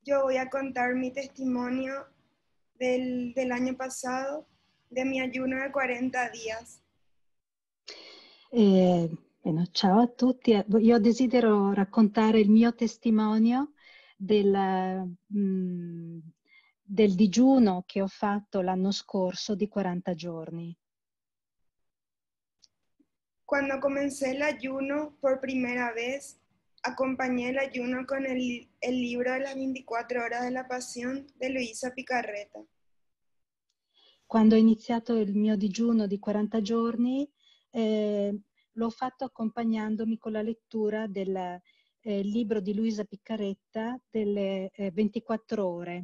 yo voy a contar mi testimonio del año pasado, de mi ayuno de 40 días. Ciao a tutti, io desidero raccontare il mio testimonio del digiuno che ho fatto l'anno scorso di 40 giorni. Cuando comencé el ayuno por primera vez, acompañé el ayuno con el libro de las 24 horas de la Pasión de Luisa Picarreta. Quando ho iniziato il mio digiuno di 40 giorni, l'ho fatto accompagnandomi con la lettura del libro di Luisa Piccarretta delle 24 ore.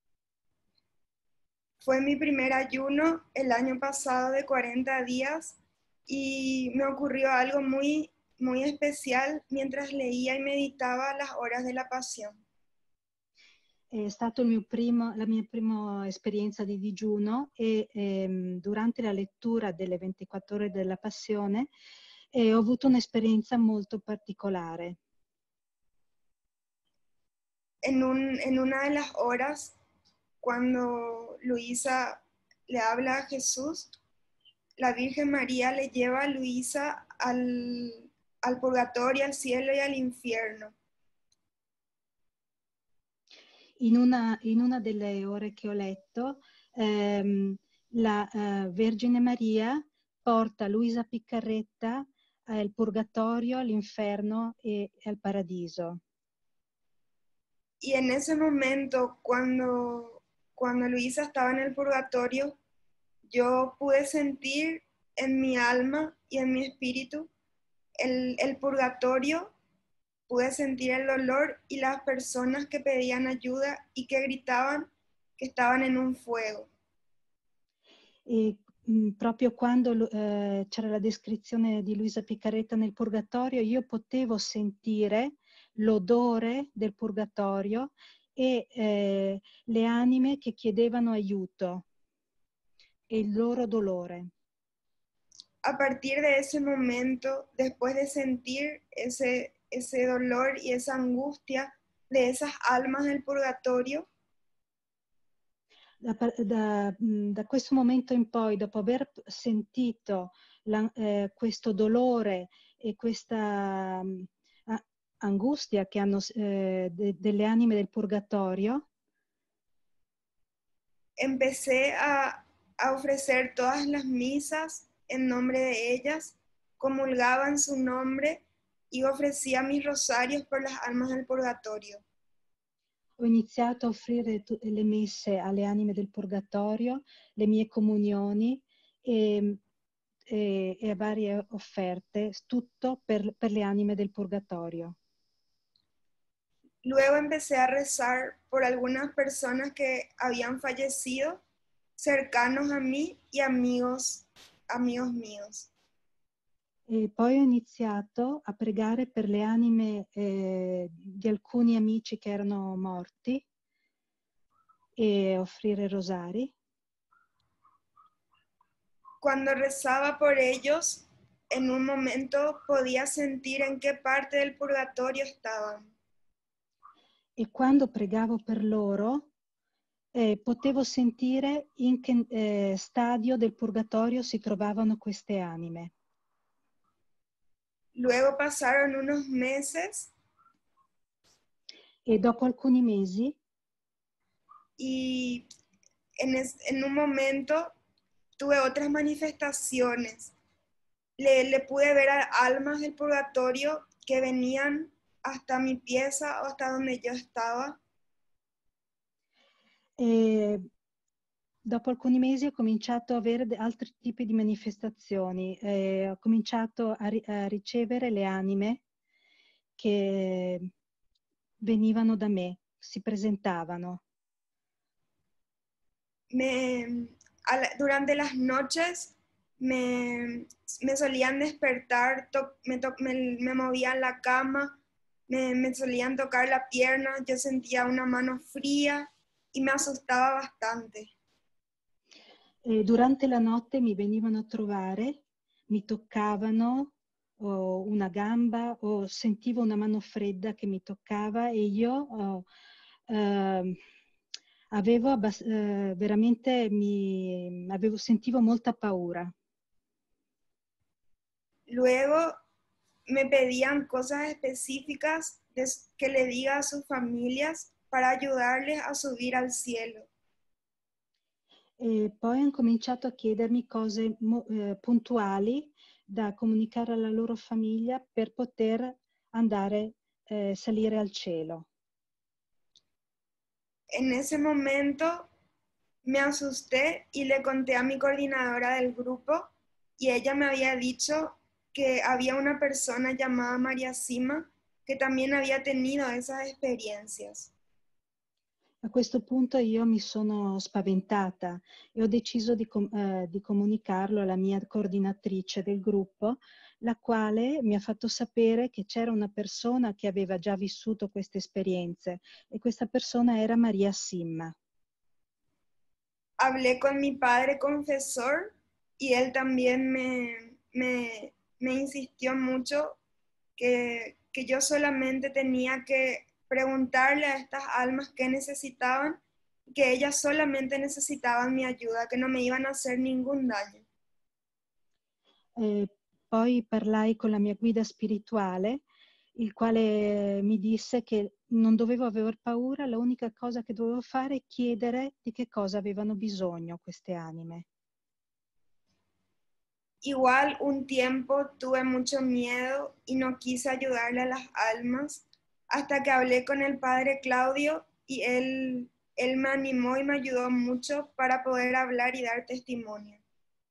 Fue mi primer ayuno el año pasado de 40 días y me ocurrió algo muy, muy especial mientras leía y meditaba las horas de la Pasión. È stato la mia prima esperienza di digiuno e durante la lettura delle 24 ore della Passione ho avuto un'esperienza molto particolare. En una de las horas, cuando Luisa le habla a Jesús, la Virgen María le lleva a Luisa al purgatorio, al cielo y al infierno. In una delle ore che ho letto, la Vergine Maria porta Luisa Piccarretta al purgatorio, all'inferno e al paradiso. Y en ese momento, cuando Luisa estaba en el purgatorio, yo pude sentir en mi alma y en mi espíritu el purgatorio, pude sentir el dolor y las personas que pedían ayuda y que gritaban que estaban en un fuego. E proprio quando c'era la descrizione di Luisa Piccarretta nel purgatorio, io potevo sentire l'odore del purgatorio e le anime che chiedevano aiuto e il loro dolore. A partir de ese momento, después de sentir ese dolor y esa angustia de esas almas del purgatorio, Da questo momento in poi, dopo aver sentito questo dolore e questa angustia che hanno delle anime del purgatorio, empecé a ofrecer todas las misas en nombre de ellas, comulgaba en su nombre y ofrecía mis rosarios por las almas del purgatorio. ho iniziato a offrire le messe alle anime del purgatorio, le mie comunioni e varie offerte, tutto per le anime del purgatorio. Luego empecé a rezar por algunas personas que habían fallecido, cercanos a mí y amigos míos. E poi ho iniziato a pregare per le anime di alcuni amici che erano morti e offrire rosari. Cuando rezaba por ellos, en un momento podía sentir en qué parte del purgatorio estaban. E quando pregavo per loro, potevo sentire in che stadio del purgatorio si trovavano queste anime. Luego pasaron unos meses E dopo alcuni mesi y en un momento tuve otras manifestaciones. Le pude ver a almas del purgatorio que venían hasta mi pieza o hasta donde yo estaba. dopo alcuni mesi ho cominciato ad avere altri tipi di manifestazioni. Ho cominciato a ricevere le anime che venivano da me, si presentavano. Durante las noches me solían despertar, me movían la cama, me solían tocar la pierna, yo sentía una mano fría y me asustaba bastante. Durante la notte mi venivano a trovare, mi toccavano una gamba o sentivo una mano fredda che mi toccava e io veramente sentivo molta paura. Luego me pedían cosas específicas que le diga a sus familias para ayudarles a subir al cielo. E poi hanno cominciato a chiedermi cose puntuali da comunicare alla loro famiglia per poter andare, salire al cielo. En ese momento me asusté y le conté a mi coordinadora del grupo y ella me había dicho que había una persona llamada María Sima que también había tenido esas experiencias. A questo punto io mi sono spaventata e ho deciso di comunicarlo alla mia coordinatrice del gruppo, la quale mi ha fatto sapere che c'era una persona che aveva già vissuto queste esperienze e questa persona era Maria Simma. Hablé con mi padre confesor y él también me insistió mucho que yo solamente tenía que preguntarle a estas almas qué necesitaban, que ellas solamente necesitaban mi ayuda, que no me iban a hacer ningún daño. Poi parlai con la mia guida spirituale, il quale mi disse che non dovevo aver paura, l'unica cosa che dovevo fare è chiedere di che cosa avevano bisogno queste anime. Igual un tiempo tuve mucho miedo y no quise ayudarle a las almas hasta que hablé con el padre Claudio y él me animó y me ayudó mucho para poder hablar y dar testimonio.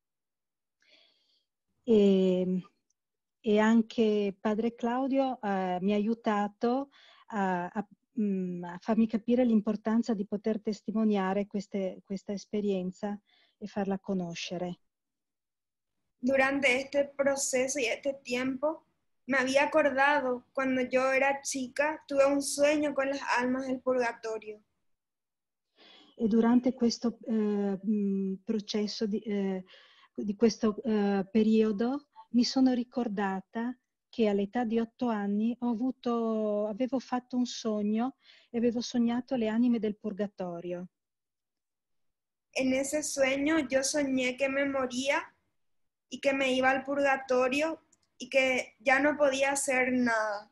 E anche padre Claudio mi ha aiutato a farmi capire l'importanza di poter testimoniare questa esperienza e farla conoscere. Durante este proceso y este tiempo, me había acordado cuando yo era chica, tuve un sueño con las almas del purgatorio. E durante questo processo di questo periodo mi sono ricordata che all'età di 8 anni avevo fatto un sogno e avevo sognato le anime del purgatorio. En ese sueño yo soñé que me moría y que me iba al purgatorio y que ya no podía hacer nada.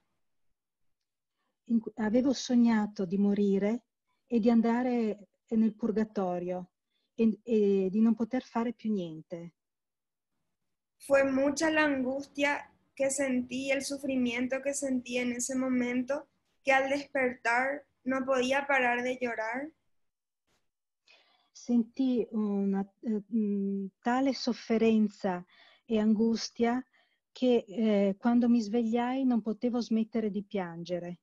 Avevo sognato di morire e di andare nel purgatorio e di non poter fare più niente. Fue mucha la angustia que sentí, el sufrimiento que sentí en ese momento, que al despertar no podía parar de llorar. Sentì una tale sofferenza e angustia che quando mi svegliai non potevo smettere di piangere.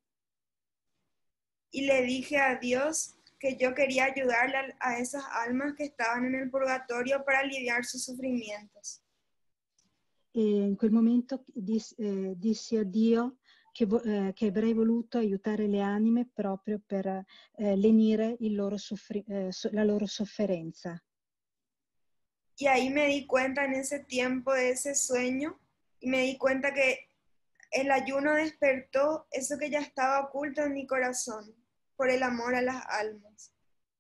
Y le dije a Dios que yo quería ayudarle a esas almas que estaban en el purgatorio para aliviar sus sufrimientos. E in quel momento dissi a Dio che avrei voluto aiutare le anime proprio per lenire la loro sofferenza. Y ahí me di cuenta en ese tiempo de ese sueño y me di cuenta que el ayuno despertó eso que ya estaba oculto en mi corazón por el amor a las almas.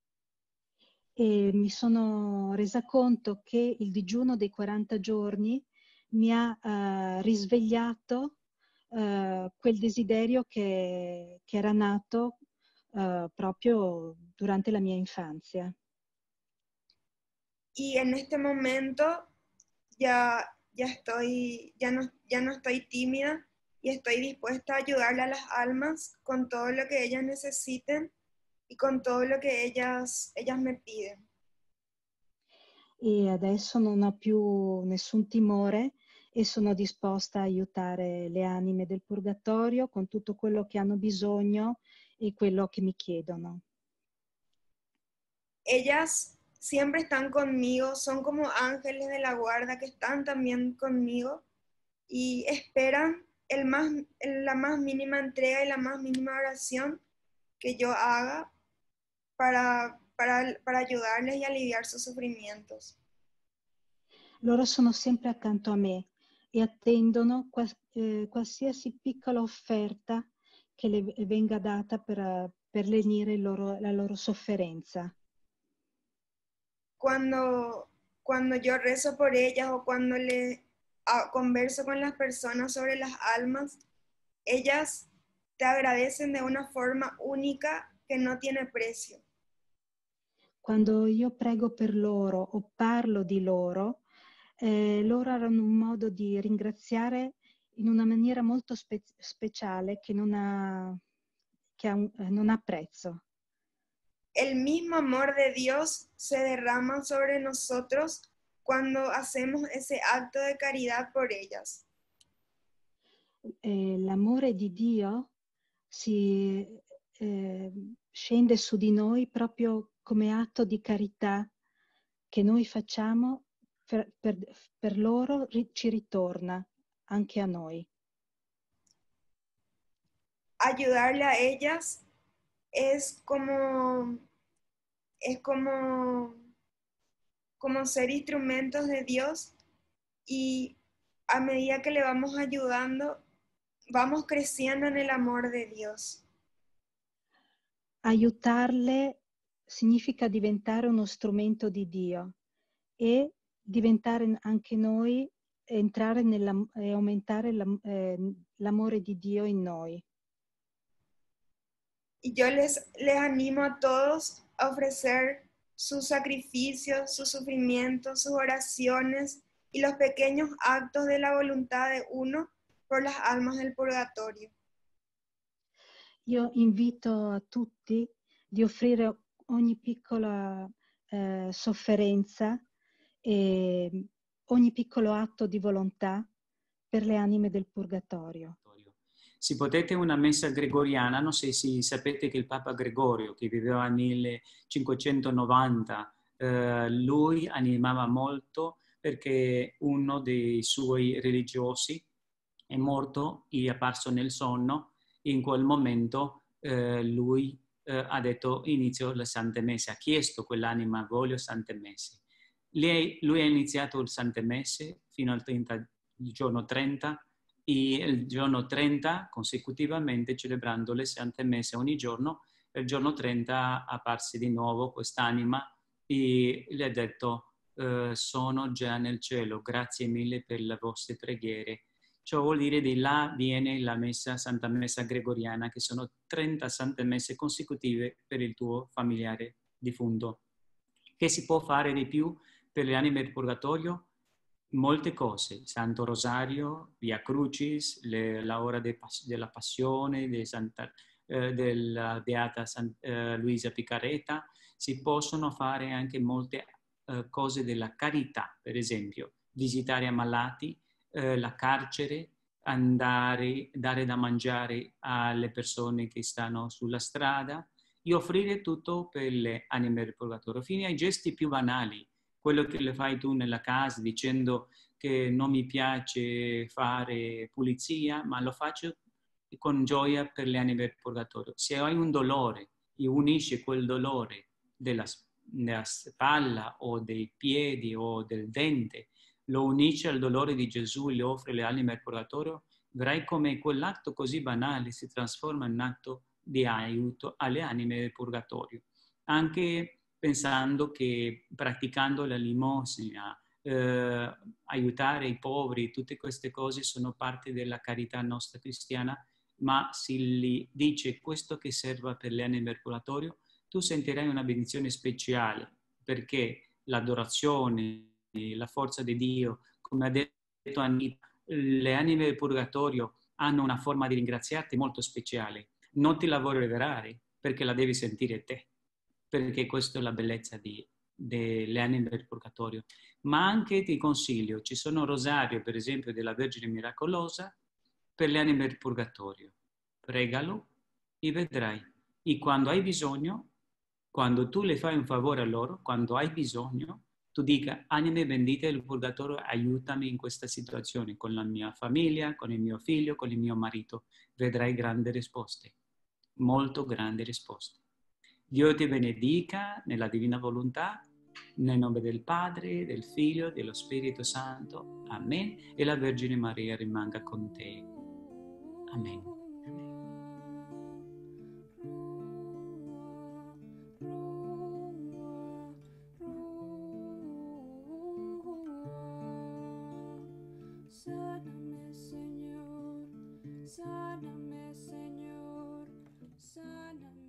E mi sono resa conto che il digiuno dei 40 giorni mi ha risvegliato quel desiderio che era nato proprio durante la mia infanzia. Y en este momento ya no estoy tímida y estoy dispuesta a ayudarle a las almas con todo lo que ellas necesiten y con todo lo que ellas me piden. E adesso non ho più nessun timore e sono disposta a aiutare le anime del purgatorio con tutto quello che hanno bisogno e quello che mi chiedono. Ellas siempre están conmigo, son como ángeles de la guarda que están también conmigo y esperan la más mínima entrega y la más mínima oración que yo haga para ayudarles y aliviar sus sufrimientos. Loro sono sempre accanto a me e attendono qualsiasi piccola offerta che le venga data per per lenire la loro sofferenza. Cuando yo rezo por ellas o cuando converso con las personas sobre las almas, ellas te agradecen de una forma única que no tiene precio. Quando io prego per loro o parlo di loro, loro hanno un modo di ringraziare in una maniera molto speciale che non ha prezzo. El mismo amor de Dios se derrama sobre nosotros cuando hacemos ese acto de caridad por ellas. L'amore di Dio scende su di noi proprio come atto di carità che noi facciamo per loro, ci ritorna anche a noi. Ayudarle a ellas es como ser instrumentos de Dios, y a medida que le vamos ayudando, vamos creciendo en el amor de Dios. Aiutarle significa diventare uno strumento di Dio e diventare anche noi, entrare e aumentare l'amore di Dio in noi. Y yo les animo a todos a ofrecer sus sacrificios, sus sufrimientos, sus oraciones y los pequeños actos de la voluntad de uno por las almas del purgatorio. Io invito a tutti di offrire ogni piccola sofferenza e ogni piccolo atto di volontà per le anime del purgatorio. Si potete una messa gregoriana, non so se sapete che il Papa Gregorio, che viveva nel 1590, lui animava molto perché uno dei suoi religiosi è morto e è apparso nel sonno. In quel momento lui ha detto inizio le Sante Messe, ha chiesto quell'anima voglio Sante Messe. Lui ha iniziato il Sante Messe fino al giorno 30 e il giorno 30 consecutivamente celebrando le Sante Messe ogni giorno. Il giorno 30 apparse di nuovo quest'anima e le ha detto sono già nel cielo, grazie mille per le vostre preghiere. Ciò vuol dire di là viene la messa, Santa Messa Gregoriana, che sono 30 Sante Messe consecutive per il tuo familiare defunto. Che si può fare di più per le anime del purgatorio? Molte cose, Santo Rosario, Via Crucis, la ora della Passione, della Beata Luisa Piccarreta. Si possono fare anche molte cose della carità, per esempio visitare ammalati, la carcere, dare da mangiare alle persone che stanno sulla strada e offrire tutto per le anime del purgatorio, fino ai gesti più banali. Quello che le fai tu nella casa dicendo che non mi piace fare pulizia, ma lo faccio con gioia per le anime del purgatorio. Se hai un dolore e unisci quel dolore della spalla o dei piedi o del dente, lo unisci al dolore di Gesù e le offri le anime del purgatorio, vedrai come quell'atto così banale si trasforma in un atto di aiuto alle anime del purgatorio. Anche pensando che praticando la limosina, aiutare i poveri, tutte queste cose sono parte della carità nostra cristiana, ma si dice questo che serva per le anime del purgatorio, tu sentirai una benedizione speciale, perché l'adorazione, la forza di Dio, come ha detto Anita, le anime del purgatorio hanno una forma di ringraziarti molto speciale. Non ti la vuoi rivelare perché la devi sentire te, perché questa è la bellezza delle anime del purgatorio. Ma anche ti consiglio, ci sono rosario, per esempio, della Vergine Miracolosa per le anime del purgatorio. Pregalo e vedrai. E quando hai bisogno, quando tu le fai un favore a loro, quando hai bisogno, tu dica, anime bendite del purgatorio, aiutami in questa situazione, con la mia famiglia, con il mio figlio, con il mio marito. Vedrai grandi risposte, molto grandi risposte. Dio ti benedica nella divina volontà, nel nome del Padre, del Figlio, dello Spirito Santo. Amen. E la Vergine Maria rimanga con te. Amen. Sáname, Señor, sáname.